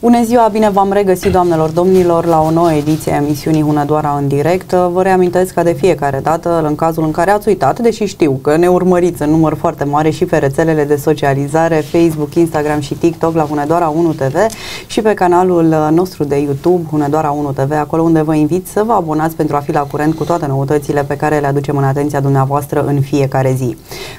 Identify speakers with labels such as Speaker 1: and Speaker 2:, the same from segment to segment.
Speaker 1: Bună ziua, bine v-am regăsit, doamnelor, domnilor, la o nouă ediție a emisiunii Hunedoara în direct. Vă reamintesc că de fiecare dată, în cazul în care ați uitat, deși știu că ne urmăriți în număr foarte mare și pe rețelele de socializare, Facebook, Instagram și TikTok la Hunedoara 1 TV și pe canalul nostru de YouTube, Hunedoara 1 TV, acolo unde vă invit să vă abonați pentru a fi la curent cu toate noutățile pe care le aducem în atenția dumneavoastră în fiecare zi.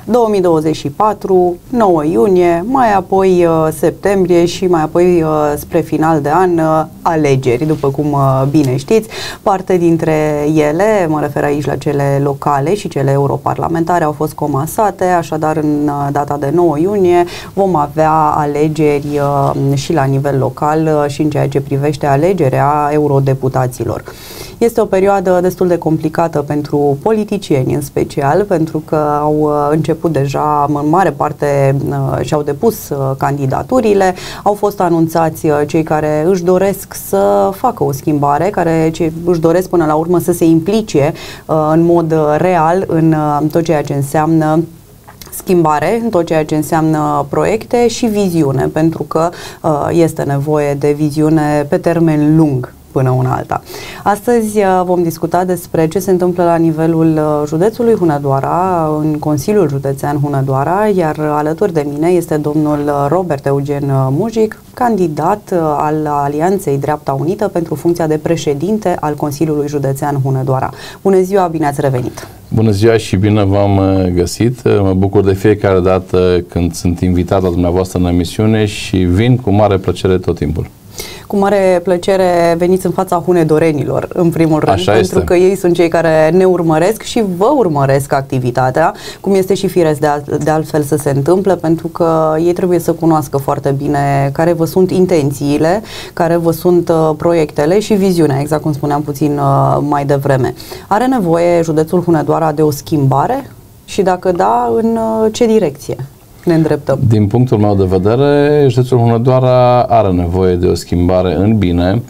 Speaker 1: 2024, 9 iunie, mai apoi septembrie și mai apoi spre final de an, alegeri, după cum bine știți. Parte dintre ele, mă refer aici la cele locale și cele europarlamentare, au fost comasate, așadar în data de 9 iunie vom avea alegeri și la nivel local și în ceea ce privește alegerea eurodeputaților. Este o perioadă destul de complicată pentru politicieni în special, pentru că au început deja în mare parte și-au depus candidaturile, au fost anunțați cei care își doresc să facă o schimbare, care își doresc până la urmă să se implice în mod real în tot ceea ce înseamnă schimbare, în tot ceea ce înseamnă proiecte și viziune, pentru că este nevoie de viziune pe termen lung până una alta. Astăzi vom discuta despre ce se întâmplă la nivelul județului Hunedoara, în Consiliul Județean Hunedoara, iar alături de mine este domnul Robert Eugen Mujic, candidat al Alianței Dreapta Unită pentru funcția de președinte al Consiliului Județean Hunedoara. Bună ziua, bine ați revenit!
Speaker 2: Bună ziua și bine v-am găsit! Mă bucur de fiecare dată când sunt invitat la dumneavoastră în emisiune și vin cu mare plăcere tot timpul.
Speaker 1: Cu mare plăcere veniți în fața hunedorenilor, în primul rând,
Speaker 2: așa
Speaker 1: pentru
Speaker 2: este.
Speaker 1: că ei sunt cei care ne urmăresc și vă urmăresc activitatea, cum este și firesc de altfel să se întâmple, pentru că ei trebuie să cunoască foarte bine care vă sunt intențiile, care vă sunt proiectele și viziunea, exact cum spuneam puțin mai devreme. Are nevoie județul Hunedoara de o schimbare? Și dacă da, în ce direcție ne îndreptăm? Din
Speaker 2: punctul meu de vedere, județul Hunedoara are nevoie de o schimbare în bine,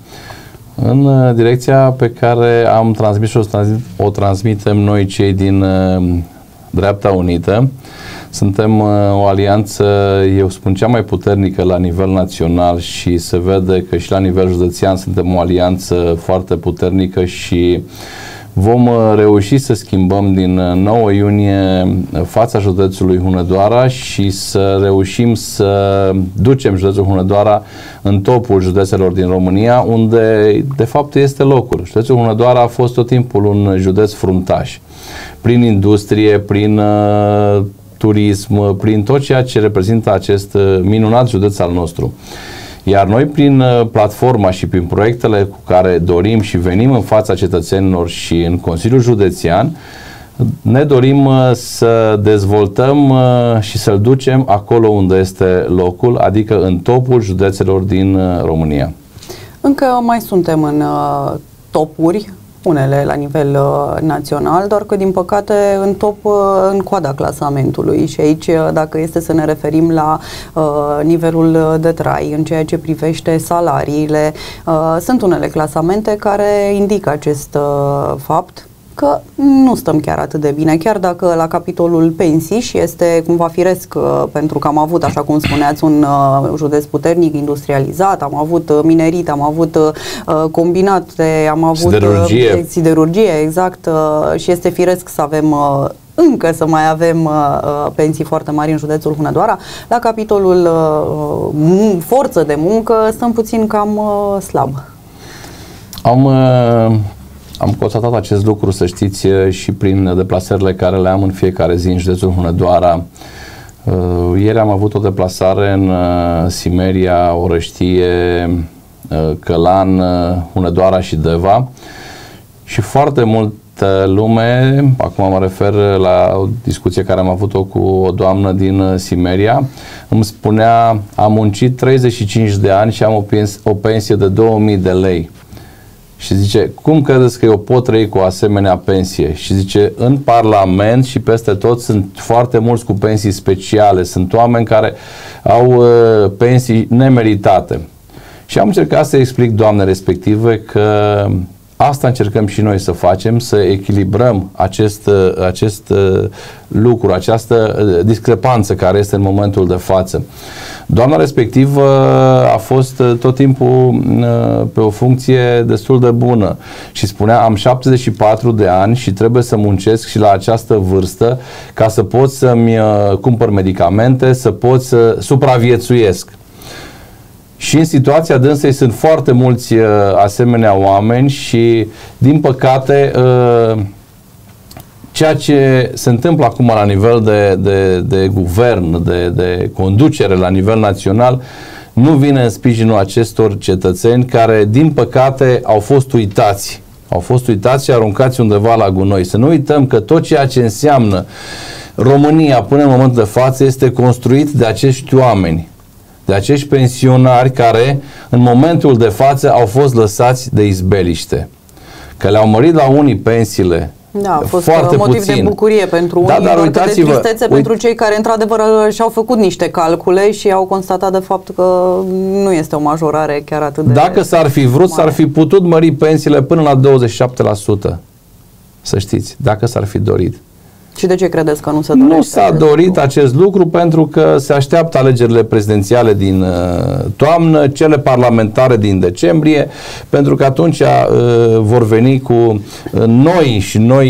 Speaker 2: în direcția pe care am transmis și o transmitem noi cei din Dreapta Unită. Suntem o alianță, eu spun, cea mai puternică la nivel național și se vede că și la nivel județean suntem o alianță foarte puternică și vom reuși să schimbăm din 9 iunie fața județului Hunedoara și să reușim să ducem județul Hunedoara în topul județelor din România, unde de fapt este locul. Județul Hunedoara a fost tot timpul un județ fruntaș, prin industrie, prin turism, prin tot ceea ce reprezintă acest minunat județ al nostru. Iar noi, prin platforma și prin proiectele cu care dorim și venim în fața cetățenilor și în Consiliul Județean, ne dorim să dezvoltăm și să-l ducem acolo unde este locul, adică în topul județelor din România.
Speaker 1: Încă mai suntem în topuri, unele la nivel național, doar că din păcate în top, în coada clasamentului și aici, dacă este să ne referim la nivelul de trai, în ceea ce privește salariile, sunt unele clasamente care indică acest fapt, că nu stăm chiar atât de bine, chiar dacă la capitolul pensii și este cumva firesc, pentru că am avut, așa cum spuneați, un județ puternic industrializat, am avut minerit, am avut combinate, am avut siderurgie, exact, și este firesc să avem încă să mai avem pensii foarte mari în județul Hunedoara. La capitolul forță de muncă stăm puțin cam slab.
Speaker 2: Am constatat acest lucru, să știți, și prin deplasările care le am în fiecare zi în județul Hunedoara. Ieri am avut o deplasare în Simeria, Orăștie, Călan, Hunedoara și Deva și foarte multă lume, acum mă refer la o discuție care am avut-o cu o doamnă din Simeria, îmi spunea: am muncit 35 de ani și am o pensie de 2000 de lei. Și zice, cum credeți că eu pot trăi cu o asemenea pensie? Și zice, în Parlament și peste tot sunt foarte mulți cu pensii speciale, sunt oameni care au pensii nemeritate. Și am încercat să explic doamnei respective că Asta încercăm și noi să facem, să echilibrăm acest lucru, această discrepanță care este în momentul de față. Doamna respectivă a fost tot timpul pe o funcție destul de bună și spunea: am 74 de ani și trebuie să muncesc și la această vârstă ca să pot să-mi cumpăr medicamente, să pot să supraviețuiesc. Și în situația dânsei sunt foarte mulți asemenea oameni și, din păcate, ceea ce se întâmplă acum la nivel de guvern, de conducere la nivel național, nu vine în sprijinul acestor cetățeni care, din păcate, au fost uitați. Au fost uitați și aruncați undeva la gunoi. Să nu uităm că tot ceea ce înseamnă România până în momentul de față este construit de acești oameni, de acești pensionari care în momentul de față au fost lăsați de izbeliște. Că le-au mărit la unii pensiile,
Speaker 1: da, a fost
Speaker 2: foarte
Speaker 1: motiv
Speaker 2: puțin.
Speaker 1: De bucurie pentru unii,
Speaker 2: dar
Speaker 1: de tristețe pentru cei care într-adevăr și-au făcut niște calcule și au constatat de fapt că nu este o majorare chiar atât de
Speaker 2: Dacă s-ar fi vrut, s-ar fi putut mări pensiile până la 27%. Să știți, dacă s-ar fi dorit.
Speaker 1: Și de ce credeți că nu se dorește?
Speaker 2: Nu s-a dorit acest lucru pentru că se așteaptă alegerile prezidențiale din toamnă, cele parlamentare din decembrie, pentru că atunci vor veni cu noi,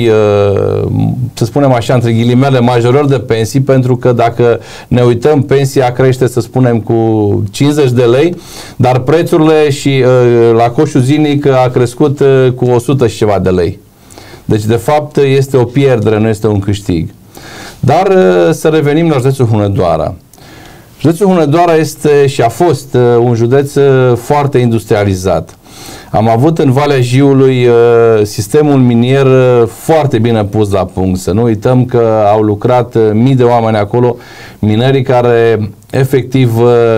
Speaker 2: să spunem așa, între ghilimele, majorări de pensii, pentru că dacă ne uităm, pensia crește, să spunem, cu 50 de lei, dar prețurile și la coșul zilnic a crescut cu 100 și ceva de lei. Deci, de fapt, este o pierdere, nu este un câștig. Dar să revenim la județul Hunedoara. Județul Hunedoara este și a fost un județ foarte industrializat. Am avut în Valea Jiului sistemul minier foarte bine pus la punct. Să nu uităm că au lucrat mii de oameni acolo, minerii care efectiv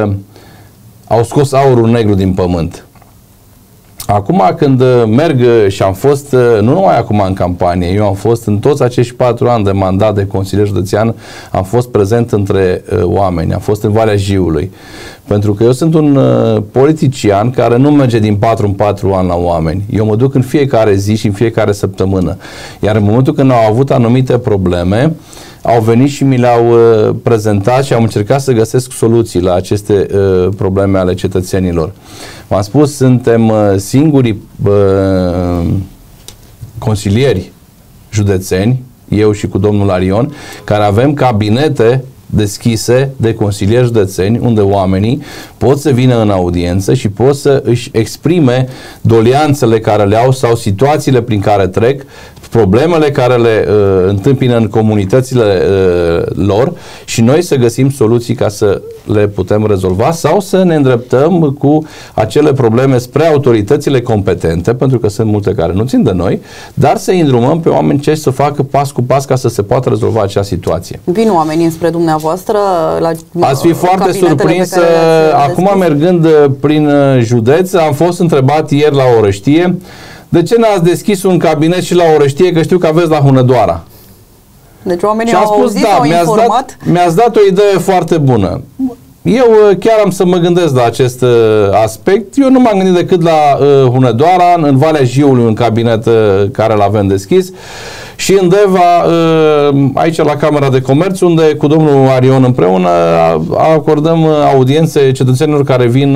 Speaker 2: au scos aurul negru din pământ. Acum când merg și am fost, nu numai acum în campanie, eu am fost în toți acești 4 ani de mandat de consilier județean, am fost prezent între oameni, am fost în Valea Jiului. Pentru că eu sunt un politician care nu merge din 4 în 4 ani la oameni. Eu mă duc în fiecare zi și în fiecare săptămână. Iar în momentul când au avut anumite probleme, au venit și mi le-au prezentat și am încercat să găsesc soluții la aceste probleme ale cetățenilor. V-am spus, suntem singurii consilieri județeni, eu și cu domnul Arion, care avem cabinete deschise de consilieri județeni, unde oamenii pot să vină în audiență și pot să își exprime doleanțele care le au sau situațiile prin care trec, problemele care le întâmpină în comunitățile lor și noi să găsim soluții ca să le putem rezolva sau să ne îndreptăm cu acele probleme spre autoritățile competente, pentru că sunt multe care nu țin de noi, dar să îndrumăm pe oameni ce să facă pas cu pas ca să se poată rezolva acea situație.
Speaker 1: Vin oamenii înspre dumneavoastră la
Speaker 2: ați fi foarte surprins. Acum mergând prin județ, am fost întrebat ieri la Orăștie: de ce n-ați deschis un cabinet și la Orăștie, că știu că aveți la Hunedoara?
Speaker 1: Deci oamenii au auzit, au informat?
Speaker 2: Mi-ați dat o idee foarte bună. Eu chiar am să mă gândesc la acest aspect. Eu nu m-am gândit decât la Hunedoara, în Valea Jiului, un cabinet care l-avem deschis, și în Deva, aici la Camera de Comerț, unde cu domnul Arion împreună acordăm audiențe cetățenilor care vin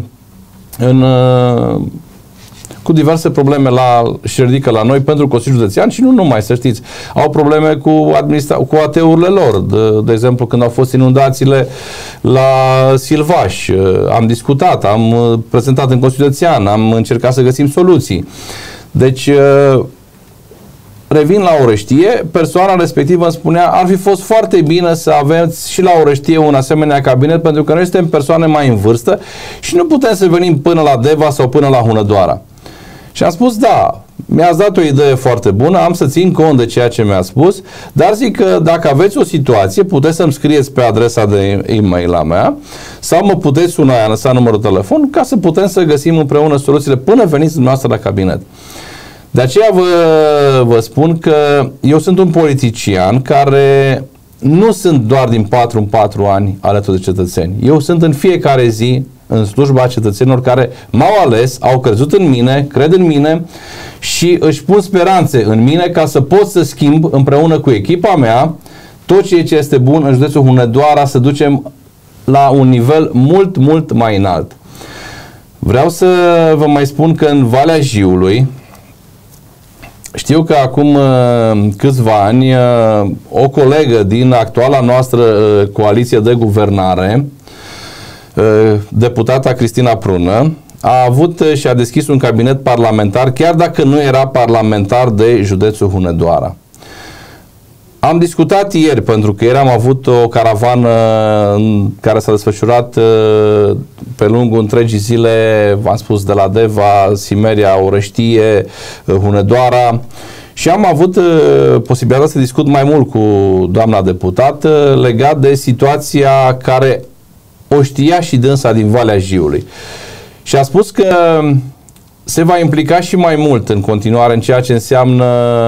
Speaker 2: cu diverse probleme și ridică la noi pentru Consiliul Județean și nu numai, să știți. Au probleme cu ATE-urile lor. De exemplu, când au fost inundațiile la Silvaș, am discutat, am prezentat în Consiliul Județean, am încercat să găsim soluții. Deci, revin la Orăștie, persoana respectivă îmi spunea: ar fi fost foarte bine să aveți și la Orăștie un asemenea cabinet, pentru că noi suntem persoane mai în vârstă și nu putem să venim până la Deva sau până la Hunedoara. Și am spus: da, mi-ați dat o idee foarte bună, am să țin cont de ceea ce mi-a spus, dar zic că dacă aveți o situație, puteți să-mi scrieți pe adresa de e-mail a mea sau mă puteți suna, lăsa numărul de telefon, ca să putem să găsim împreună soluțiile până veniți dumneavoastră la cabinet. De aceea vă spun că eu sunt un politician care nu sunt doar din 4 în 4 ani alături de cetățeni. Eu sunt în fiecare zi în slujba cetățenilor care m-au ales, au crezut în mine, cred în mine și își pun speranțe în mine ca să pot să schimb împreună cu echipa mea tot ceea ce este bun în județul Hunedoara, să ducem la un nivel mult, mult mai înalt. Vreau să vă mai spun că în Valea Jiului, știu că acum câțiva ani o colegă din actuala noastră coaliție de guvernare, deputata Cristina Prună, a avut și a deschis un cabinet parlamentar, chiar dacă nu era parlamentar de județul Hunedoara. Am discutat ieri, pentru că ieri am avut o caravană care s-a desfășurat pe lungul întregii zile, v-am spus, de la Deva, Simeria, Orăștie, Hunedoara, și am avut posibilitatea să discut mai mult cu doamna deputată legat de situația care o știa și dânsa din Valea Jiului. Și a spus că se va implica și mai mult în continuare în ceea ce înseamnă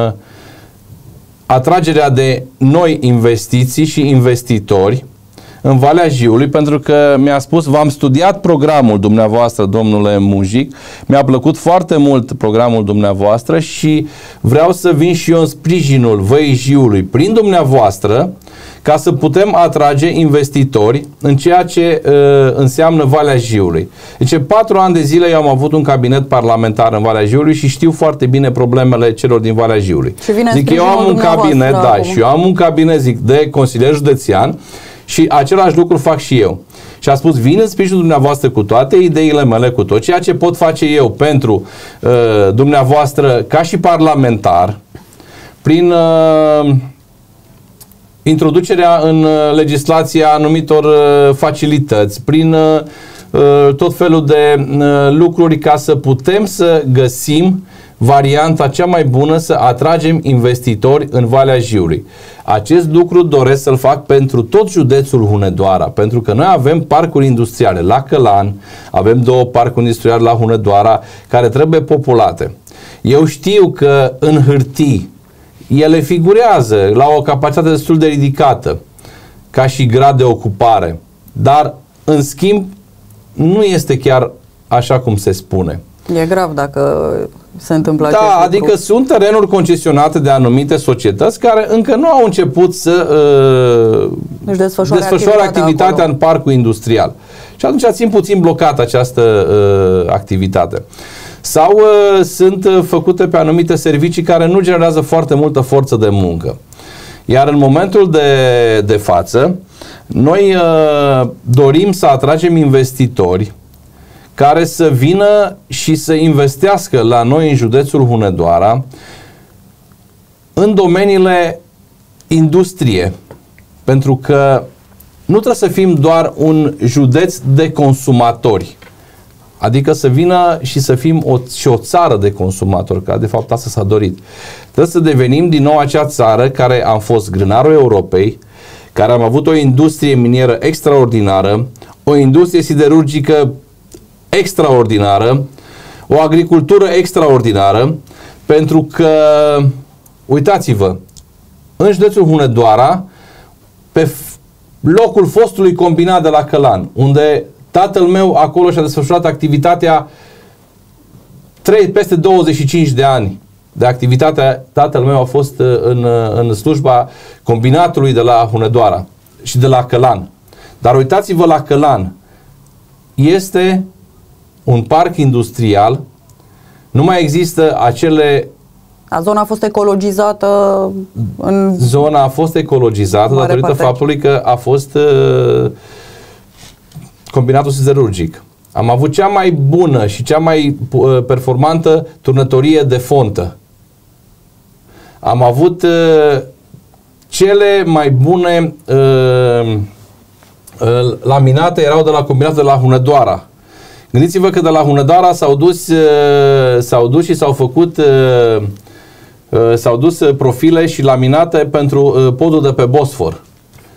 Speaker 2: atragerea de noi investiții și investitori în Valea Jiului, pentru că mi-a spus, v-am studiat programul dumneavoastră, domnule Mujic, mi-a plăcut foarte mult programul dumneavoastră și vreau să vin și eu în sprijinul Văii Jiului prin dumneavoastră, ca să putem atrage investitori în ceea ce înseamnă Valea Jiului. Deci 4 ani de zile eu am avut un cabinet parlamentar în Valea Jiului și știu foarte bine problemele celor din Valea Jiului. Zic, eu am un cabinet, da, și eu am un cabinet, zic, de consilier județean și același lucru fac și eu. Și a spus, vin în sprijinul dumneavoastră cu toate ideile mele, cu tot ceea ce pot face eu pentru dumneavoastră ca și parlamentar, prin introducerea în legislația anumitor facilități, prin tot felul de lucruri ca să putem să găsim varianta cea mai bună să atragem investitori în Valea Jiului. Acest lucru doresc să-l fac pentru tot județul Hunedoara, pentru că noi avem parcuri industriale la Călan, avem 2 parcuri industriale la Hunedoara care trebuie populate. Eu știu că în hârtii ele figurează la o capacitate destul de ridicată ca și grad de ocupare, dar în schimb nu este chiar așa cum se spune.
Speaker 1: E grav dacă se întâmplă acest lucru.
Speaker 2: Adică sunt terenuri concesionate de anumite societăți care încă nu au început să desfășoare activitatea în parcul industrial. Și atunci țin puțin blocat această activitate. Sau sunt făcute pe anumite servicii care nu generează foarte multă forță de muncă. Iar în momentul de față, noi dorim să atragem investitori care să vină și să investească la noi în județul Hunedoara în domeniile industrie. Pentru că nu trebuie să fim doar un județ de consumatori. Adică să vină și să fim și o țară de consumatori, că de fapt asta s-a dorit. Trebuie să devenim din nou acea țară care am fost grânarul Europei, care am avut o industrie minieră extraordinară, o industrie siderurgică extraordinară, o agricultură extraordinară, pentru că, uitați-vă, în județul Hunedoara, pe locul fostului combinat de la Călan, unde tatăl meu acolo și-a desfășurat activitatea peste 25 de ani de activitate. Tatăl meu a fost în slujba combinatului de la Hunedoara și de la Călan. Dar uitați-vă la Călan. Este un parc industrial, nu mai există acele...
Speaker 1: Zona a fost ecologizată
Speaker 2: Zona a fost ecologizată datorită faptului că a fost combinatul siderurgic. Am avut cea mai bună și cea mai performantă turnătorie de fontă. Am avut cele mai bune laminate erau de la combinatul de la Hunedoara. Gândiți-vă că de la Hunedoara s-au dus și s-au dus profile și laminate pentru podul de pe Bosfor.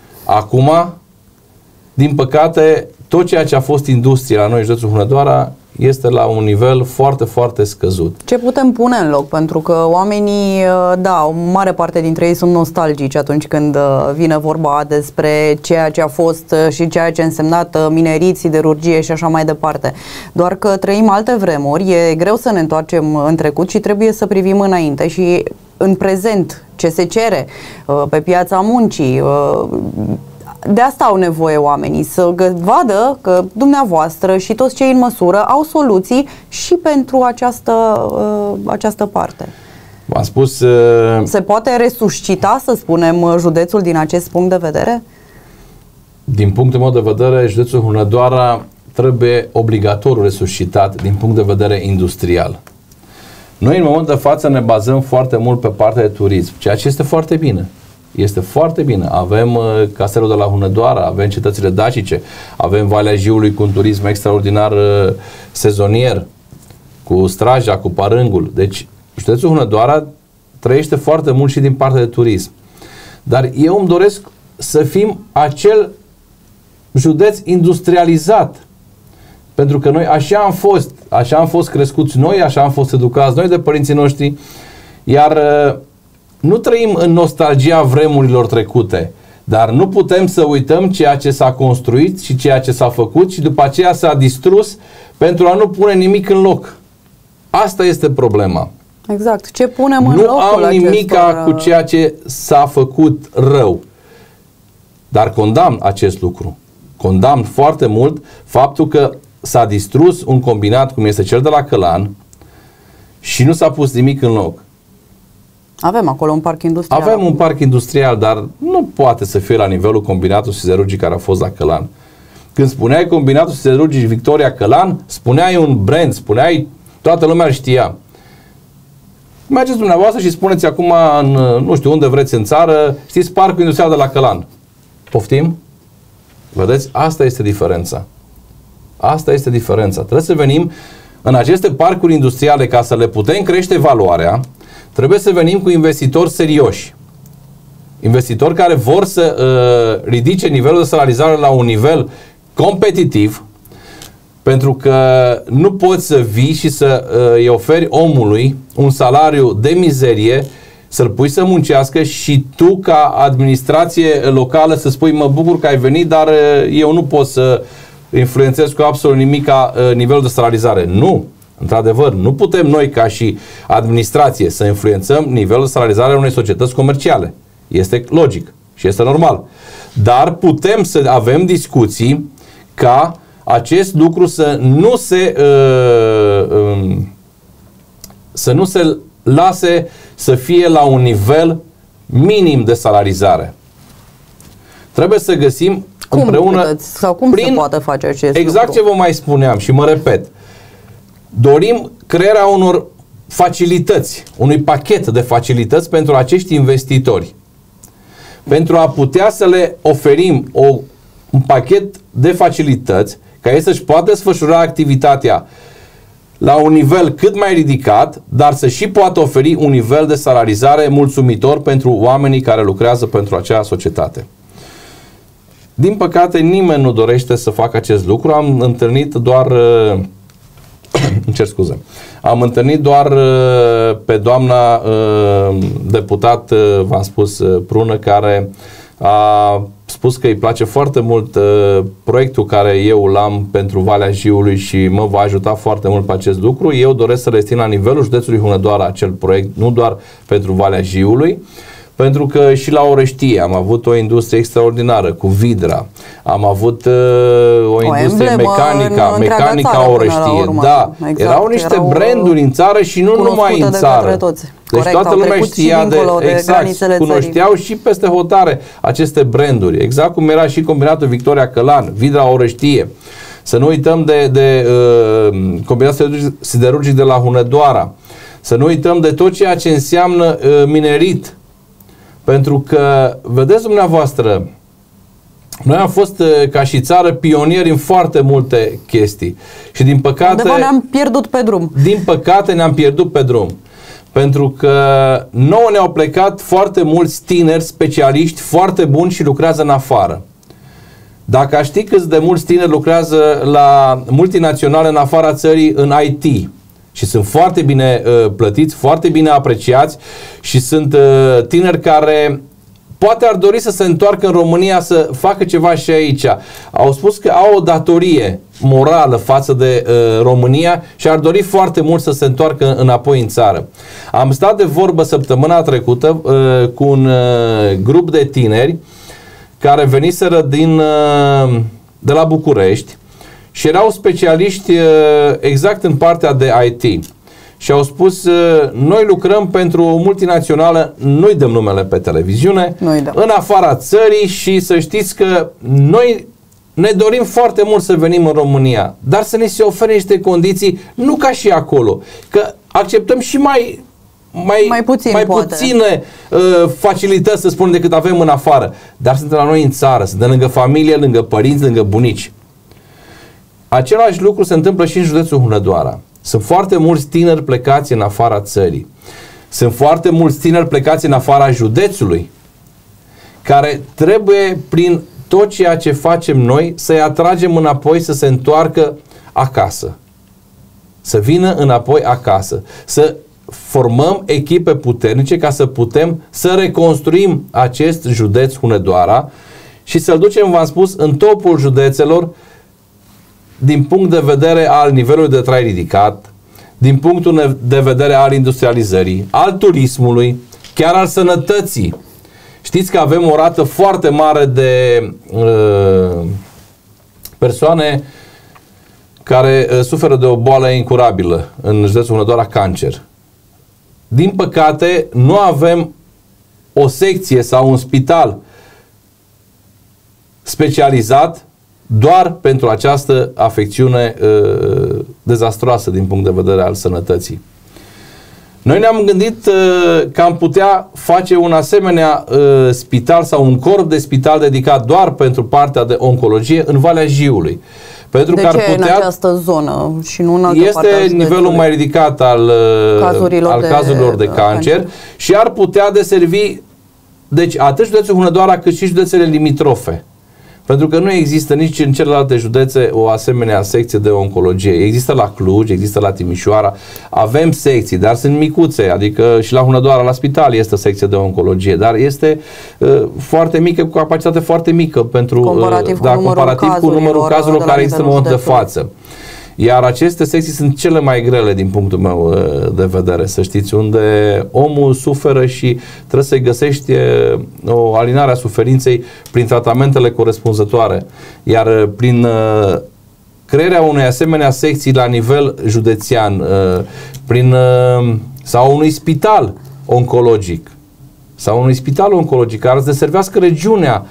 Speaker 2: Acum, din păcate, tot ceea ce a fost industrie la noi în județul Hunedoara este la un nivel foarte, foarte scăzut.
Speaker 1: Ce putem pune în loc? Pentru că oamenii, da, o mare parte dintre ei sunt nostalgici atunci când vine vorba despre ceea ce a fost și ceea ce a însemnat minerit, siderurgie și așa mai departe. Doar că trăim alte vremuri, e greu să ne întoarcem în trecut și trebuie să privim înainte și în prezent ce se cere pe piața muncii. De asta au nevoie oamenii, să vadă că dumneavoastră și toți cei în măsură au soluții și pentru această parte.
Speaker 2: V-am spus...
Speaker 1: Se poate resuscita, să spunem, județul din acest punct de vedere?
Speaker 2: Din punctul meu de vedere, județul Hunedoara trebuie obligatoriu resuscitat din punct de vedere industrial. Noi în momentul de față ne bazăm foarte mult pe partea de turism, ceea ce este foarte bine. Este foarte bine. Avem castelul de la Hunedoara, avem cetățile dacice, avem Valea Jiului cu un turism extraordinar sezonier, cu Straja, cu Parângul. Deci, județul Hunedoara trăiește foarte mult și din partea de turism. Dar eu îmi doresc să fim acel județ industrializat. Pentru că noi așa am fost crescuți noi, așa am fost educați noi de părinții noștri, iar nu trăim în nostalgia vremurilor trecute, dar nu putem să uităm ceea ce s-a construit și ceea ce s-a făcut și după aceea s-a distrus pentru a nu pune nimic în loc. Asta este problema.
Speaker 1: Exact. Ce punem în locul
Speaker 2: Nu am nimic cu ceea ce s-a făcut rău, dar condamn acest lucru. Condamn foarte mult faptul că s-a distrus un combinat cum este cel de la Călan și nu s-a pus nimic în loc.
Speaker 1: Avem acolo un parc industrial.
Speaker 2: Avem un parc industrial, dar nu poate să fie la nivelul combinatului siderurgic care a fost la Călan. Când spuneai combinatul siderurgic Victoria Călan, spuneai un brand, spuneai, toată lumea știa. Mergeți dumneavoastră și spuneți acum, nu știu unde vreți în țară, știți parcul industrial de la Călan. Poftim? Vedeți? Asta este diferența. Asta este diferența. Trebuie să venim în aceste parcuri industriale ca să le putem crește valoarea. Trebuie să venim cu investitori serioși. Investitori care vor să ridice nivelul de salarizare la un nivel competitiv, pentru că nu poți să vii și să îi oferi omului un salariu de mizerie, să-l pui să muncească și tu ca administrație locală să spui mă bucur că ai venit, dar eu nu pot să influențez cu absolut nimic nivelul de salarizare. Nu! Într-adevăr, nu putem noi ca și administrație să influențăm nivelul de salarizare a unei societăți comerciale. Este logic și este normal. Dar putem să avem discuții ca acest lucru să nu se lase să fie la un nivel minim de salarizare. Trebuie să găsim împreună
Speaker 1: cum se poate face acest
Speaker 2: exact
Speaker 1: lucru?
Speaker 2: Ce vă mai spuneam și mă repet. Dorim crearea unor facilități, unui pachet de facilități pentru acești investitori. Pentru a putea să le oferim un pachet de facilități ca ei să-și poată desfășura activitatea la un nivel cât mai ridicat, dar să și poată oferi un nivel de salarizare mulțumitor pentru oamenii care lucrează pentru acea societate. Din păcate, nimeni nu dorește să facă acest lucru. Am întâlnit doar îmi cer scuze. Am întâlnit doar pe doamna deputat, v-am spus, Prună, care a spus că îi place foarte mult proiectul care eu l-am pentru Valea Jiului și mă va ajuta foarte mult pe acest lucru. Eu doresc să rețin la nivelul județului Hunedoara acel proiect, nu doar pentru Valea Jiului, pentru că și la Orăștie am avut o industrie extraordinară cu Vidra, am avut o industrie mecanica Orăștie. Da, exact, erau niște branduri în țară și nu numai în țară. Deci corect, toată lumea știa exact, cunoșteau și peste hotare aceste branduri. Exact cum era și combinatul Victoria Călan, Vidra Orăștie. Să nu uităm de combinatul siderurgic de la Hunedoara. Să nu uităm de tot ceea ce înseamnă minerit. Pentru că, vedeți dumneavoastră, noi am fost ca și țară pionieri în foarte multe chestii. Și din păcate...
Speaker 1: Undeva ne-am pierdut pe drum.
Speaker 2: Din păcate ne-am pierdut pe drum. Pentru că nouă ne-au plecat foarte mulți tineri specialiști foarte buni și lucrează în afară. Dacă aș ști câți de mulți tineri lucrează la multinaționale în afara țării în IT și sunt foarte bine plătiți, foarte bine apreciați și sunt tineri care poate ar dori să se întoarcă în România să facă ceva și aici. Au spus că au o datorie morală față de România și ar dori foarte mult să se întoarcă înapoi în țară. Am stat de vorbă săptămâna trecută cu un grup de tineri care veniseră de la București și erau specialiști exact în partea de IT. Și au spus, noi lucrăm pentru o multinațională, nu-i dăm numele pe televiziune, în afara țării și să știți că noi ne dorim foarte mult să venim în România, dar să ne se ofere niște condiții, nu ca și acolo, că acceptăm și mai puține facilități, să spunem, decât avem în afară, dar suntem la noi în țară, suntem lângă familie, lângă părinți, lângă bunici. Același lucru se întâmplă și în județul Hunedoara. Sunt foarte mulți tineri plecați în afara țării. Sunt foarte mulți tineri plecați în afara județului, care trebuie, prin tot ceea ce facem noi, să-i atragem înapoi să se întoarcă acasă. Să vină înapoi acasă. Să formăm echipe puternice ca să putem să reconstruim acest județ Hunedoara și să-l ducem, v-am spus, în topul județelor din punct de vedere al nivelului de trai ridicat, din punctul de vedere al industrializării, al turismului, chiar al sănătății. Știți că avem o rată foarte mare de persoane care suferă de o boală incurabilă în județul Hunedoara, cancer. Din păcate, nu avem o secție sau un spital specializat doar pentru această afecțiune dezastroasă din punct de vedere al sănătății. Noi ne-am gândit că am putea face un asemenea spital sau un corp de spital dedicat doar pentru partea de oncologie în Valea Jiului. Pentru că ar putea,
Speaker 1: în această zonă și nu în altă parte
Speaker 2: este nivelul mai ridicat al cazurilor de cancer și ar putea deservi, deci, atât județul Hunedoara cât și județele limitrofe. Pentru că nu există nici în celelalte județe o asemenea secție de oncologie. Există la Cluj, există la Timișoara, avem secții, dar sunt micuțe, adică și la Hunedoara, la spital, este o secție de oncologie, dar este foarte mică, cu capacitate foarte mică pentru comparativ cu numărul cazurilor care există în momentul de față. Iar aceste secții sunt cele mai grele din punctul meu de vedere, să știți, unde omul suferă și trebuie să-i găsești o alinare a suferinței prin tratamentele corespunzătoare. Iar prin crearea unei asemenea secții la nivel județean, sau unui spital oncologic, care să deservească regiunea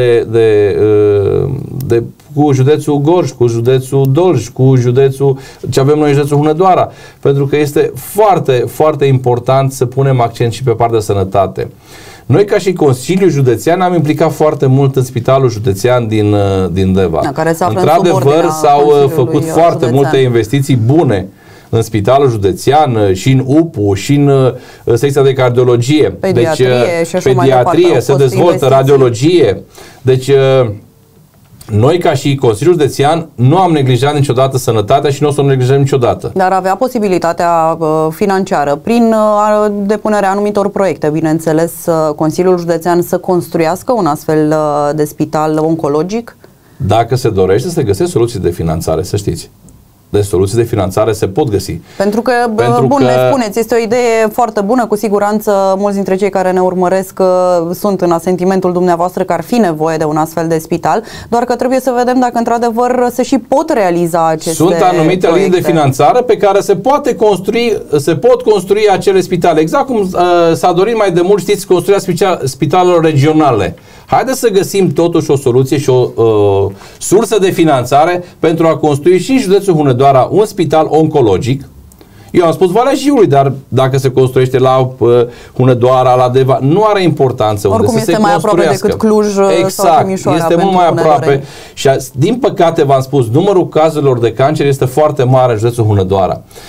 Speaker 2: cu județul Gorj, cu județul Dolj, cu județul ce avem noi în județul Hunedoara, pentru că este foarte, foarte important să punem accent și pe partea de sănătate. Noi, ca și Consiliul Județean, am implicat foarte mult în Spitalul Județean din Deva. Într-adevăr, s-au făcut foarte multe investiții bune în Spitalul Județean, și în UPU, și în secția de cardiologie. Pediatrie, se dezvoltă radiologie. Deci, noi, ca și Consiliul Județean, nu am neglijat niciodată sănătatea și nu o să o neglijăm niciodată.
Speaker 1: Dar avea posibilitatea financiară, prin depunerea anumitor proiecte, bineînțeles, Consiliul Județean să construiască un astfel de spital oncologic?
Speaker 2: Dacă se dorește, se găsesc soluții de finanțare, să știți. Deci soluții de finanțare se pot găsi.
Speaker 1: Pentru că, ne spuneți, este o idee foarte bună, cu siguranță mulți dintre cei care ne urmăresc sunt în asentimentul dumneavoastră că ar fi nevoie de un astfel de spital, doar că trebuie să vedem dacă într-adevăr se și pot realiza aceste
Speaker 2: Sunt anumite linii de finanțare pe care se pot construi acele spitale. Exact cum s-a dorit mai de mult, știți, construirea spitalelor regionale. Haideți să găsim totuși o soluție și o sursă de finanțare pentru a construi și în județul Hunedoara un spital oncologic. Eu am spus Valea Jiului, dar dacă se construiește la Hunedoara, la Deva, nu are importanță unde să se construiască.
Speaker 1: Oricum este mai aproape decât Cluj sau Timișoara.
Speaker 2: Este mult mai aproape și din păcate v-am spus, numărul cazurilor de cancer este foarte mare în județul Hunedoara.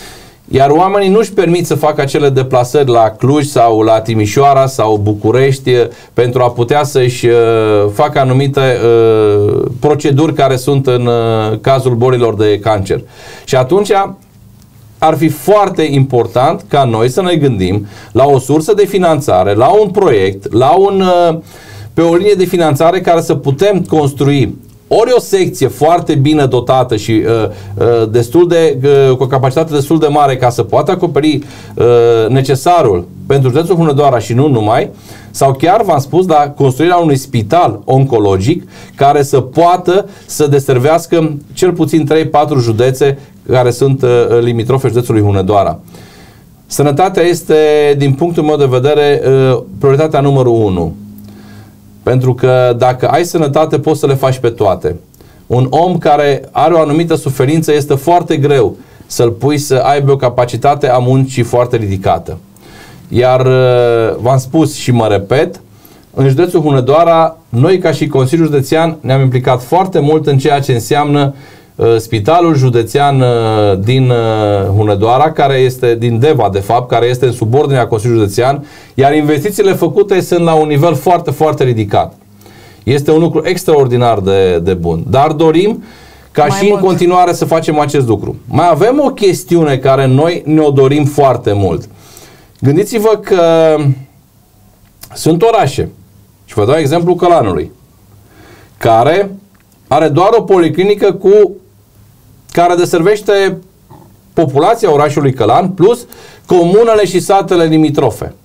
Speaker 2: Iar oamenii nu-și permit să facă acele deplasări la Cluj sau la Timișoara sau București pentru a putea să-și facă anumite proceduri care sunt în cazul bolilor de cancer. Și atunci ar fi foarte important ca noi să ne gândim la o sursă de finanțare, la un proiect, pe o linie de finanțare care să putem construi ori o secție foarte bine dotată și cu o capacitate destul de mare ca să poată acoperi necesarul pentru județul Hunedoara și nu numai, sau chiar, v-am spus, la construirea unui spital oncologic care să poată să deservească cel puțin 3-4 județe care sunt limitrofe județului Hunedoara. Sănătatea este, din punctul meu de vedere, prioritatea numărul 1. Pentru că dacă ai sănătate, poți să le faci pe toate. Un om care are o anumită suferință este foarte greu să-l pui să aibă o capacitate a muncii foarte ridicată. Iar v-am spus și mă repet, în județul Hunedoara, noi ca și Consiliul Județean ne-am implicat foarte mult în ceea ce înseamnă Spitalul Județean din Hunedoara, care este din Deva, de fapt, care este în subordinea Consiliului Județean, iar investițiile făcute sunt la un nivel foarte, foarte ridicat. Este un lucru extraordinar de bun. Dar dorim ca și în continuare să facem acest lucru. Mai avem o chestiune care noi ne-o dorim foarte mult. Gândiți-vă că sunt orașe, și vă dau exemplu Călanului, care are doar o policlinică care deservește populația orașului Călan plus comunele și satele limitrofe.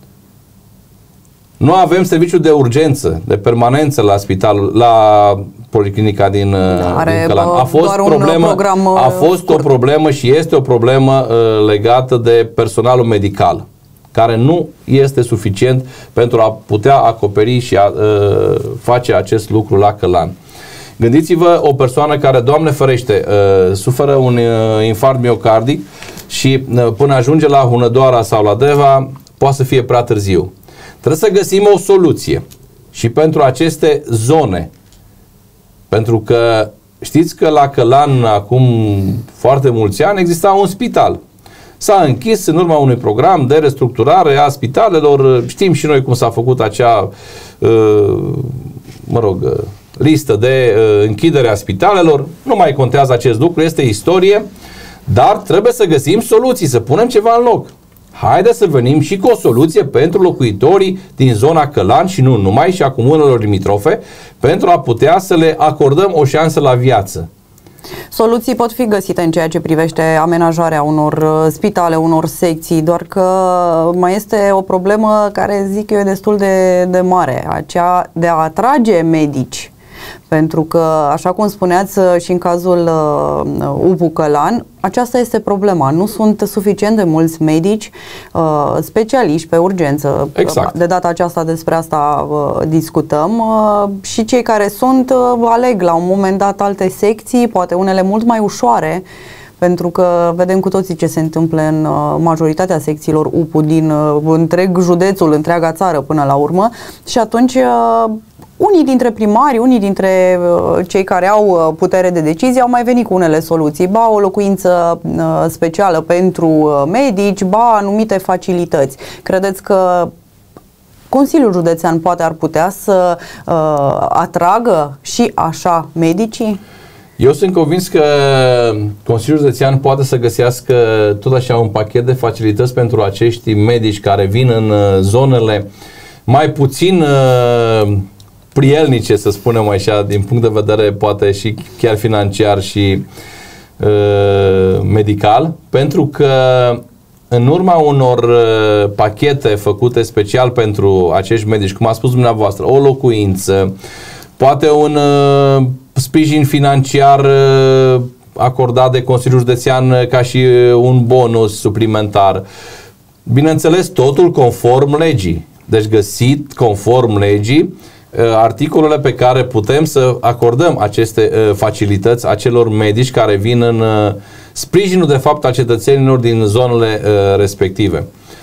Speaker 2: Nu avem serviciu de urgență, de permanență la spitalul, la policlinica din Călan. A fost o problemă și este o problemă legată de personalul medical, care nu este suficient pentru a putea acoperi și a face acest lucru la Călan. Gândiți-vă o persoană care, Doamne ferește, suferă un infarct miocardic și până ajunge la Hunedoara sau la Deva, poate să fie prea târziu. Trebuie să găsim o soluție și pentru aceste zone. Pentru că știți că la Călan acum foarte mulți ani exista un spital. S-a închis în urma unui program de restructurare a spitalelor. Știm și noi cum s-a făcut acea listă de închidere a spitalelor. Nu mai contează acest lucru, este istorie, dar trebuie să găsim soluții, să punem ceva în loc. Haideți să venim și cu o soluție pentru locuitorii din zona Călan și nu numai, și a comunelor limitrofe, pentru a putea să le acordăm o șansă la viață.
Speaker 1: Soluții pot fi găsite în ceea ce privește amenajarea unor spitale, unor secții, doar că mai este o problemă care, zic eu, e destul de mare, aceea de a atrage medici. Pentru că, așa cum spuneați și în cazul UPU Călan, aceasta este problema. Nu sunt suficient de mulți medici specialiști pe urgență.
Speaker 2: Exact.
Speaker 1: De data aceasta despre asta discutăm și cei care sunt aleg la un moment dat alte secții, poate unele mult mai ușoare, pentru că vedem cu toții ce se întâmplă în majoritatea secțiilor UPU din întreg județul, întreaga țară până la urmă, și atunci unii dintre primari, unii dintre cei care au putere de decizie au mai venit cu unele soluții, ba o locuință specială pentru medici, ba anumite facilități. Credeți că Consiliul Județean poate ar putea să atragă și așa medicii?
Speaker 2: Eu sunt convins că Consiliul Județean poate să găsească tot așa un pachet de facilități pentru acești medici care vin în zonele mai puțin prielnice, să spunem așa, din punct de vedere poate și chiar financiar și medical, pentru că în urma unor pachete făcute special pentru acești medici, cum a spus dumneavoastră, o locuință, poate un sprijin financiar acordat de Consiliul Județean ca și un bonus suplimentar. Bineînțeles, totul conform legii. Deci găsit conform legii articolele pe care putem să acordăm aceste facilități acelor medici care vin în sprijinul de fapt a cetățenilor din zonele respective.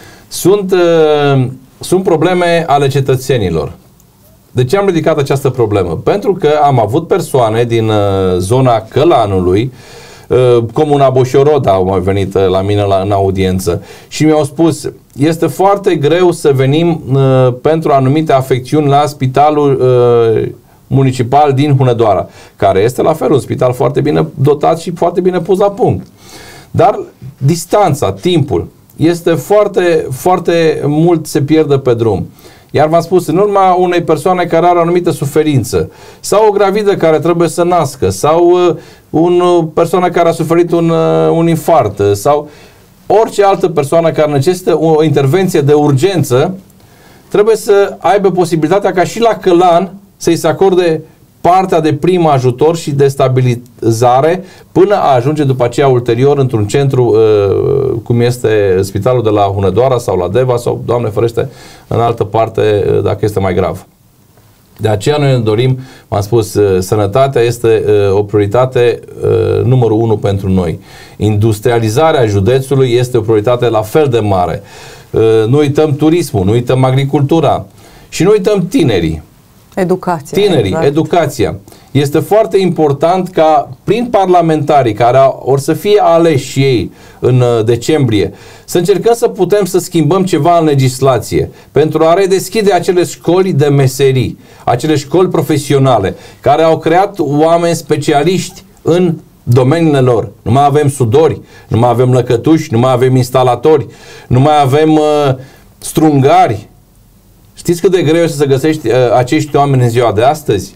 Speaker 2: Sunt probleme ale cetățenilor. De ce am ridicat această problemă? Pentru că am avut persoane din zona Călanului Comuna Boșoroda au mai venit la mine în audiență și mi-au spus, este foarte greu să venim pentru anumite afecțiuni la spitalul municipal din Hunedoara, care este la fel un spital foarte bine dotat și foarte bine pus la punct. Dar distanța, timpul, este foarte, foarte mult se pierde pe drum. Iar v-am spus, în urma unei persoane care are o anumită suferință, sau o gravidă care trebuie să nască, sau o persoană care a suferit un infart, sau orice altă persoană care necesită o intervenție de urgență, trebuie să aibă posibilitatea ca și la Călan să-i se acorde partea de prim ajutor și de stabilizare până a ajunge după aceea ulterior într-un centru cum este spitalul de la Hunedoara sau la Deva sau, Doamne ferește, în altă parte dacă este mai grav. De aceea noi ne dorim, m-am spus, sănătatea este o prioritate numărul 1 pentru noi. Industrializarea județului este o prioritate la fel de mare. Nu uităm turismul, nu uităm agricultura și nu uităm tinerii.
Speaker 1: Educația.
Speaker 2: Tinerii, exact. Educația. Este foarte important ca prin parlamentarii care or să fie aleși ei în decembrie, să încercăm să putem să schimbăm ceva în legislație pentru a redeschide acele școli de meserii, acele școli profesionale care au creat oameni specialiști în domeniile lor. Nu mai avem sudori, nu mai avem lăcătuși, nu mai avem instalatori, nu mai avem strungari. Știți cât de greu este să găsești acești oameni în ziua de astăzi?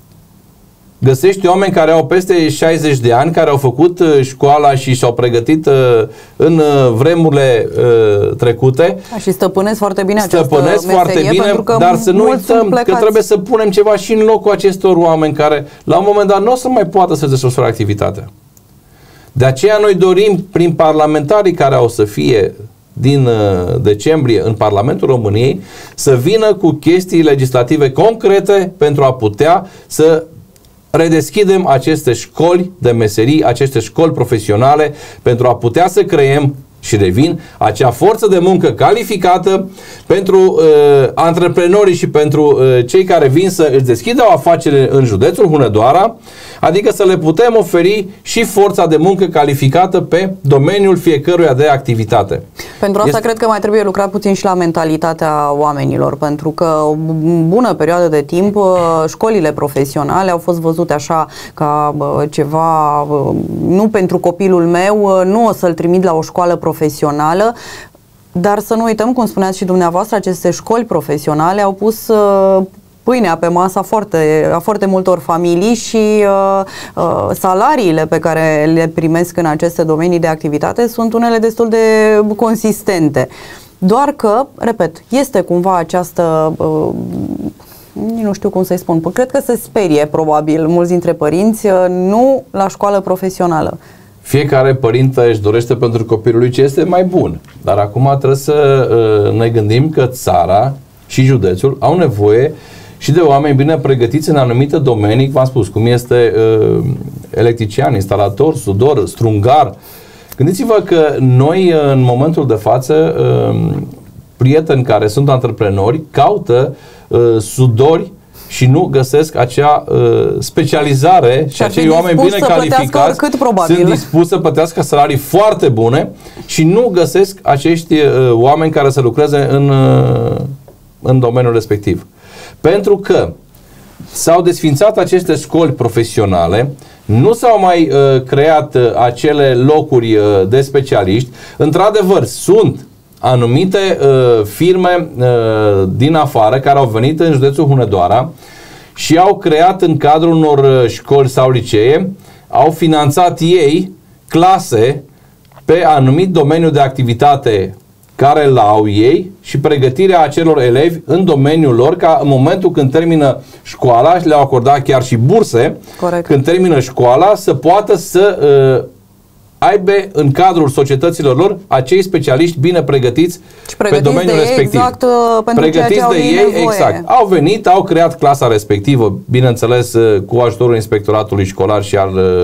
Speaker 2: Găsești oameni care au peste 60 de ani, care au făcut școala și și-au pregătit în vremurile trecute.
Speaker 1: Și stăpânesc foarte bine această meserie,
Speaker 2: foarte bine, dar să nu uităm că trebuie să punem ceva și în locul acestor oameni care la un moment dat nu o să mai poată să desfășoare activitatea. De aceea noi dorim, prin parlamentarii care au să fie din decembrie în Parlamentul României, să vină cu chestii legislative concrete pentru a putea să redeschidem aceste școli de meserii, aceste școli profesionale, pentru a putea să creăm, și revin, acea forță de muncă calificată pentru antreprenorii și pentru cei care vin să își deschidă o afacere în județul Hunedoara, adică să le putem oferi și forța de muncă calificată pe domeniul fiecăruia de activitate.
Speaker 1: Pentru asta cred că mai trebuie lucrat puțin și la mentalitatea oamenilor, pentru că o bună perioadă de timp școlile profesionale au fost văzute așa ca ceva, nu pentru copilul meu, nu o să-l trimit la o școală profesională, dar să nu uităm, cum spuneați și dumneavoastră, aceste școli profesionale au pus pâinea pe masa a foarte multor familii și salariile pe care le primesc în aceste domenii de activitate sunt unele destul de consistente. Doar că, repet, este cumva această nu știu cum să-i spun, cred că se sperie probabil mulți dintre părinți, nu la școală profesională.
Speaker 2: Fiecare părinte își dorește pentru copilul lui ce este mai bun, dar acum trebuie să ne gândim că țara și județul au nevoie și de oameni bine pregătiți în anumite domenii, v-am spus, cum este electrician, instalator, sudor, strungar. Gândiți-vă că noi în momentul de față, prieteni care sunt antreprenori caută sudori și nu găsesc acea specializare și acei oameni bine calificați sunt dispuși să plătească salarii foarte bune și nu găsesc acești oameni care să lucreze în domeniul respectiv. Pentru că s-au desfințat aceste școli profesionale, nu s-au mai creat acele locuri de specialiști. Într-adevăr, sunt anumite firme din afară care au venit în județul Hunedoara și au creat în cadrul unor școli sau licee, au finanțat ei clase pe anumit domeniu de activitate care îl au ei și pregătirea acelor elevi în domeniul lor, ca în momentul când termină școala, și le-au acordat chiar și burse, corect, când termină școala, să poată să aibă în cadrul societăților lor acei specialiști bine pregătiți pe domeniul respectiv.
Speaker 1: Exact,
Speaker 2: pregătiți de ei, exact. Au venit, au creat clasa respectivă, bineînțeles cu ajutorul inspectoratului școlar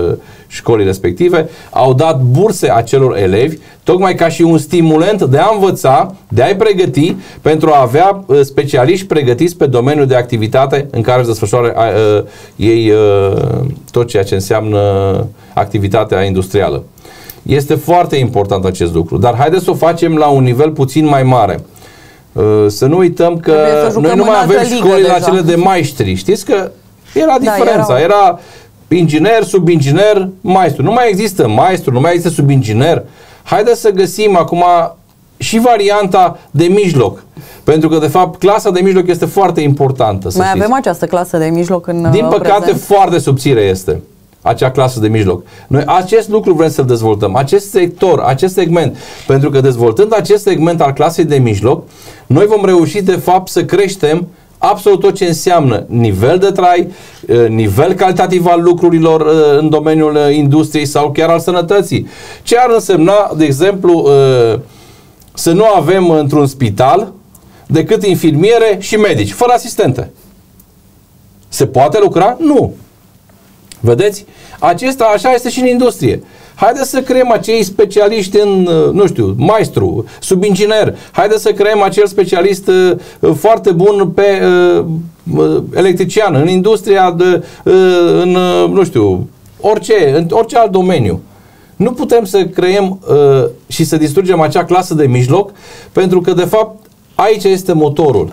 Speaker 2: școlii respective, au dat burse acelor elevi, tocmai ca și un stimulent de a învăța, de a-i pregăti pentru a avea specialiști pregătiți pe domeniul de activitate în care își desfășoară ei tot ceea ce înseamnă activitatea industrială. Este foarte important acest lucru, dar haideți să o facem la un nivel puțin mai mare. Să nu uităm că noi nu mai avem școlile acele de maestri. Știți că era diferența, era inginer, subinginer, maestru. Nu mai există maestru, nu mai există subinginer. Haideți să găsim acum și varianta de mijloc. Pentru că, de fapt, clasa de mijloc este foarte importantă.
Speaker 1: Mai avem această clasă de mijloc în
Speaker 2: Din păcate,
Speaker 1: prezent?
Speaker 2: foarte subțire este acea clasă de mijloc. Noi acest lucru vrem să-l dezvoltăm, acest sector, acest segment. Pentru că dezvoltând acest segment al clasei de mijloc, noi vom reuși, de fapt, să creștem absolut tot ce înseamnă nivel de trai, nivel calitativ al lucrurilor în domeniul industriei sau chiar al sănătății. Ce ar însemna, de exemplu, să nu avem într-un spital decât infirmiere și medici, fără asistente. Se poate lucra? Nu. Vedeți? Așa este și în industrie. Haideți să creăm acei specialiști în, nu știu, maestru, subinginer. Haideți să creăm acel specialist foarte bun pe electrician, în industria, în, nu știu, în orice alt domeniu. Nu putem să creăm și să distrugem acea clasă de mijloc, pentru că, de fapt, aici este motorul.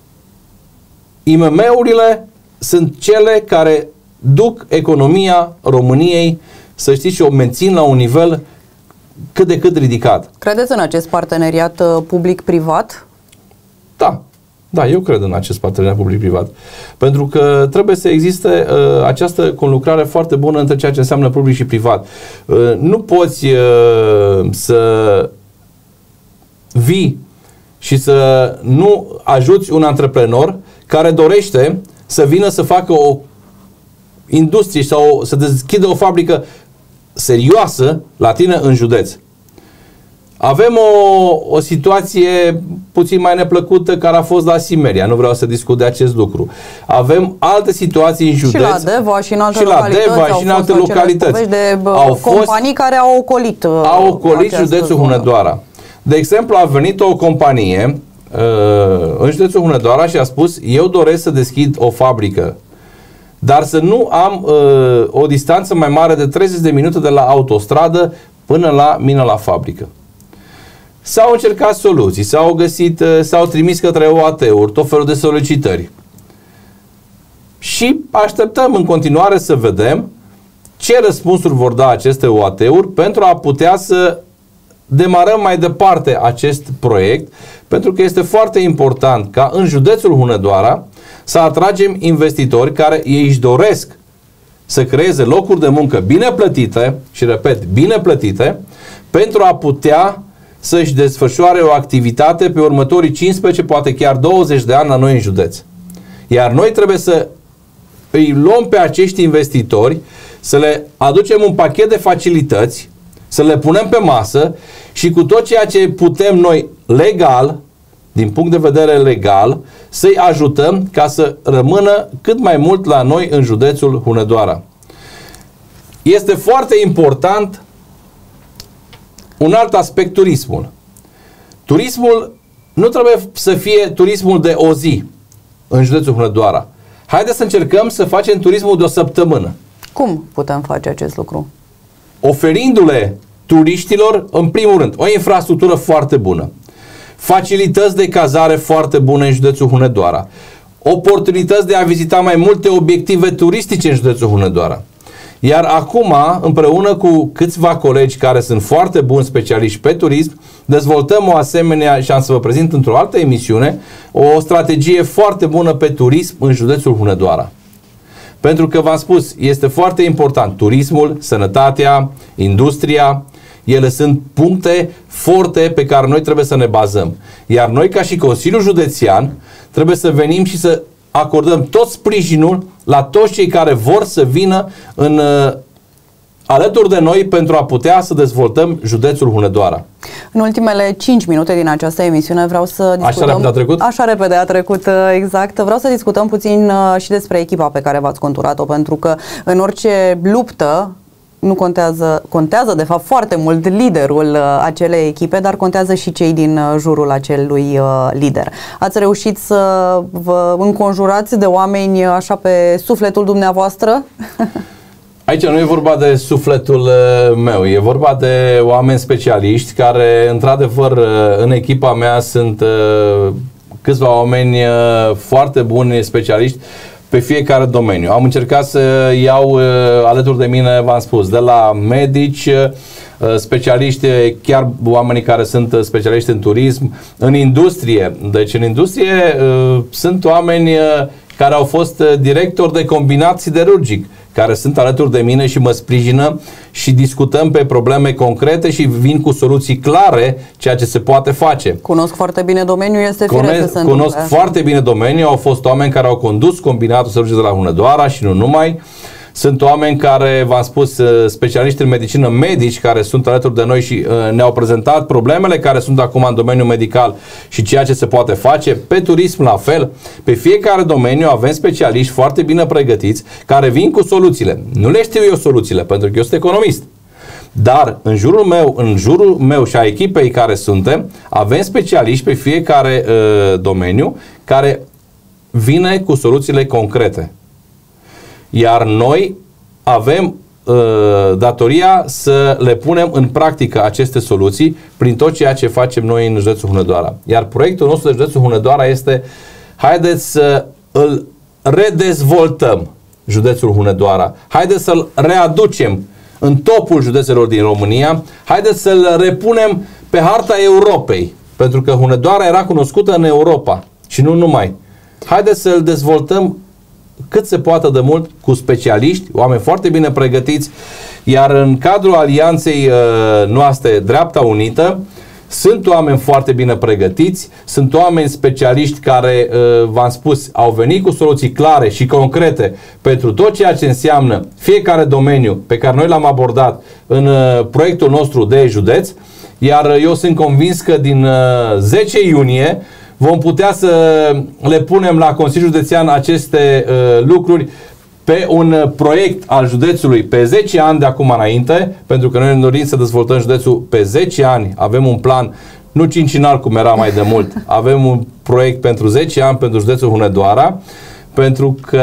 Speaker 2: IMM-urile sunt cele care duc economia României, să știți, și o mențin la un nivel cât de cât ridicat.
Speaker 1: Credeți în acest parteneriat public-privat?
Speaker 2: Da. Da, eu cred în acest parteneriat public-privat. Pentru că trebuie să existe această conlucrare foarte bună între ceea ce înseamnă public și privat. Nu poți să vii și să nu ajuți un antreprenor care dorește să vină să facă o industrie sau să deschidă o fabrică serioasă la tine în județ. Avem o situație puțin mai neplăcută care a fost la Simeria. Nu vreau să discut de acest lucru. Avem alte situații în județ.
Speaker 1: Și la Deva și în alte localități.
Speaker 2: Și în alte localități.
Speaker 1: De companii care au ocolit
Speaker 2: județul Hunedoara. De exemplu, a venit o companie în județul Hunedoara și a spus: eu doresc să deschid o fabrică, dar să nu am o distanță mai mare de 30 de minute de la autostradă până la mine la fabrică. S-au încercat soluții, s-au trimis către OAT-uri tot felul de solicitări. Și așteptăm în continuare să vedem ce răspunsuri vor da aceste OAT-uri pentru a putea să demarăm mai departe acest proiect, pentru că este foarte important ca în județul Hunedoara să atragem investitori care ei își doresc să creeze locuri de muncă bine plătite, și repet, bine plătite, pentru a putea să-și desfășoare o activitate pe următorii 15, poate chiar 20 de ani la noi în județ. Iar noi trebuie să îi luăm pe acești investitori, să le aducem un pachet de facilități, să le punem pe masă și cu tot ceea ce putem noi legal, din punct de vedere legal, să-i ajutăm ca să rămână cât mai mult la noi în județul Hunedoara. Este foarte important un alt aspect, turismul. Turismul nu trebuie să fie turismul de o zi în județul Hunedoara. Haideți să încercăm să facem turismul de o săptămână.
Speaker 1: Cum putem face acest lucru?
Speaker 2: Oferindu-le turiștilor, în primul rând, o infrastructură foarte bună, facilități de cazare foarte bune în județul Hunedoara, oportunități de a vizita mai multe obiective turistice în județul Hunedoara. Iar acum, împreună cu câțiva colegi care sunt foarte buni specialiști pe turism, dezvoltăm o asemenea, și am să vă prezint într-o altă emisiune, o strategie foarte bună pe turism în județul Hunedoara. Pentru că v-am spus, este foarte important turismul, sănătatea, industria, ele sunt puncte forte pe care noi trebuie să ne bazăm. Iar noi, ca și Consiliul Județean, trebuie să venim și să acordăm tot sprijinul la toți cei care vor să vină alături de noi pentru a putea să dezvoltăm județul Hunedoara.
Speaker 1: În ultimele 5 minute din această emisiune vreau să discutăm...
Speaker 2: Așa repede a trecut?
Speaker 1: Așa repede a trecut, exact. Vreau să discutăm puțin și despre echipa pe care v-ați conturat-o, pentru că în orice luptă nu contează de fapt foarte mult liderul acelei echipe, dar contează și cei din jurul acelui lider. Ați reușit să vă înconjurați de oameni așa pe sufletul dumneavoastră?
Speaker 2: Aici nu e vorba de sufletul meu, e vorba de oameni specialiști care, într-adevăr, în echipa mea sunt câțiva oameni foarte buni, specialiști pe fiecare domeniu. Am încercat să iau alături de mine, v-am spus, de la medici, specialiști, chiar oamenii care sunt specialiști în turism, în industrie. Deci în industrie sunt oameni care au fost directori de combinat siderurgic, care sunt alături de mine și mă sprijină și discutăm pe probleme concrete și vin cu soluții clare ceea ce se poate face.
Speaker 1: Cunosc foarte bine domeniul, este firesc să se
Speaker 2: Cunosc foarte bine domeniul, au fost oameni care au condus combinatul siderurgic de la Hunedoara și nu numai. Sunt oameni care, v-am spus, specialiști în medicină, medici care sunt alături de noi și ne-au prezentat problemele care sunt acum în domeniul medical și ceea ce se poate face. Pe turism la fel. Pe fiecare domeniu avem specialiști foarte bine pregătiți care vin cu soluțiile. Nu le știu eu soluțiile, pentru că eu sunt economist. Dar în jurul meu și a echipei care suntem, avem specialiști pe fiecare domeniu care vine cu soluțiile concrete. Iar noi avem datoria să le punem în practică aceste soluții prin tot ceea ce facem noi în județul Hunedoara. Iar proiectul nostru de județul Hunedoara este: haideți să îl redezvoltăm, județul Hunedoara. Haideți să-l readucem în topul județelor din România. Haideți să-l repunem pe harta Europei, pentru că Hunedoara era cunoscută în Europa și nu numai. Haideți să-l dezvoltăm cât se poate de mult cu specialiști, oameni foarte bine pregătiți, iar în cadrul alianței noastre Dreapta Unită sunt oameni foarte bine pregătiți, sunt oameni specialiști care, v-am spus, au venit cu soluții clare și concrete pentru tot ceea ce înseamnă fiecare domeniu pe care noi l-am abordat în proiectul nostru de județ, iar eu sunt convins că din 10 iunie vom putea să le punem la Consiliul Județean aceste lucruri pe un proiect al județului pe 10 ani de acum înainte, pentru că noi ne dorim să dezvoltăm județul pe 10 ani. Avem un plan, nu cincinal cum era mai de mult, avem un proiect pentru 10 ani pentru județul Hunedoara, pentru că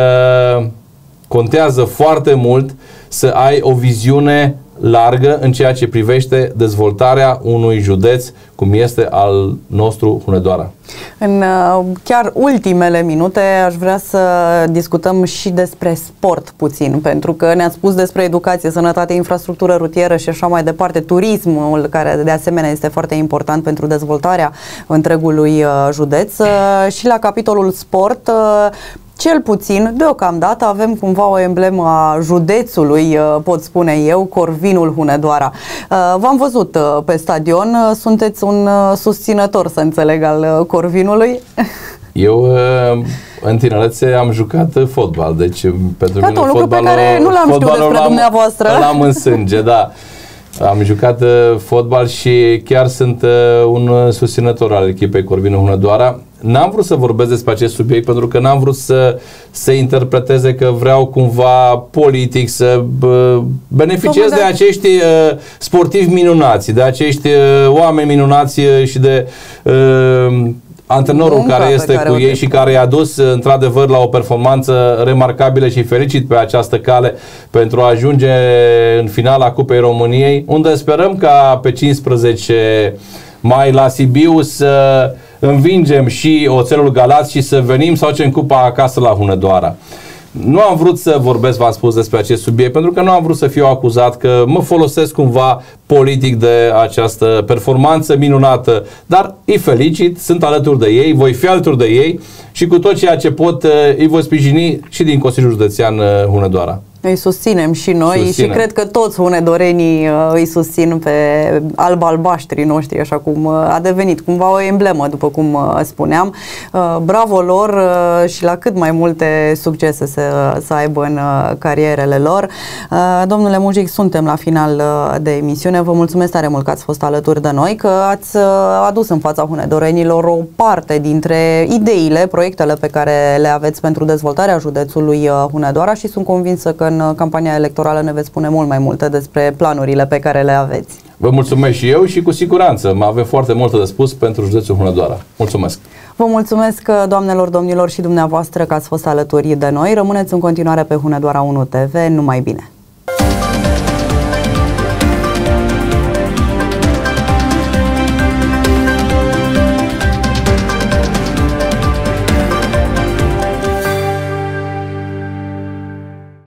Speaker 2: contează foarte mult să ai o viziune largă în ceea ce privește dezvoltarea unui județ cum este al nostru Hunedoara.
Speaker 1: În chiar ultimele minute aș vrea să discutăm și despre sport puțin, pentru că ne-ați spus despre educație, sănătate, infrastructură rutieră și așa mai departe, turismul, care de asemenea este foarte important pentru dezvoltarea întregului județ, și la capitolul sport, cel puțin, deocamdată, avem cumva o emblemă a județului, pot spune eu, Corvinul Hunedoara. V-am văzut pe stadion, sunteți un susținător, să înțeleg, al Corvinului?
Speaker 2: Eu, în tinerețe, am jucat fotbal, deci pentru mine
Speaker 1: un lucru pe care nu l-am știut despre dumneavoastră.
Speaker 2: L-am în sânge, da. Am jucat fotbal și chiar sunt un susținător al echipei Corvinul Hunedoara. N-am vrut să vorbesc despre acest subiect pentru că n-am vrut să se interpreteze că vreau cumva politic să beneficiez de acești sportivi minunați, de acești oameni minunați și de antrenorul care este cu ei și care i-a dus într-adevăr la o performanță remarcabilă și fericit pe această cale pentru a ajunge în finala Cupei României, unde sperăm ca pe 15 mai la Sibiu să învingem și Oțelul Galați și să venim să facem cupa acasă la Hunedoara. Nu am vrut să vorbesc, v-am spus, despre acest subiect, pentru că nu am vrut să fiu acuzat că mă folosesc cumva politic de această performanță minunată, dar îi felicit, sunt alături de ei, voi fi alături de ei și cu tot ceea ce pot îi voi sprijini și din Consiliul Județean Hunedoara.
Speaker 1: Îi susținem și noi și cred că toți hunedorenii îi susțin pe alb-albaștrii noștri, așa cum a devenit cumva o emblemă, după cum spuneam. Bravo lor și la cât mai multe succese să aibă în carierele lor. Domnule Mujic, suntem la final de emisiune. Vă mulțumesc tare mult că ați fost alături de noi, că ați adus în fața hunedorenilor o parte dintre ideile, proiectele pe care le aveți pentru dezvoltarea județului Hunedoara și sunt convinsă că în campania electorală ne veți spune mult mai multe despre planurile pe care le aveți.
Speaker 2: Vă mulțumesc și eu și cu siguranță mai avem foarte multe de spus pentru județul Hunedoara. Mulțumesc!
Speaker 1: Vă mulțumesc, doamnelor, domnilor, și dumneavoastră că ați fost alături de noi. Rămâneți în continuare pe Hunedoara 1 TV. Numai bine!